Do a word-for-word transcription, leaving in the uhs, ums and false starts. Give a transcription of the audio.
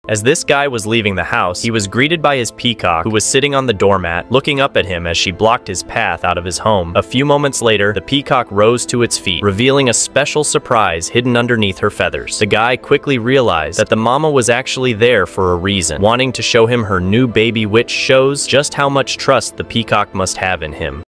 As this guy was leaving the house, he was greeted by his peacock, who was sitting on the doormat, looking up at him as she blocked his path out of his home. A few moments later, the peacock rose to its feet, revealing a special surprise hidden underneath her feathers. The guy quickly realized that the mama was actually there for a reason, wanting to show him her new baby, which shows just how much trust the peacock must have in him.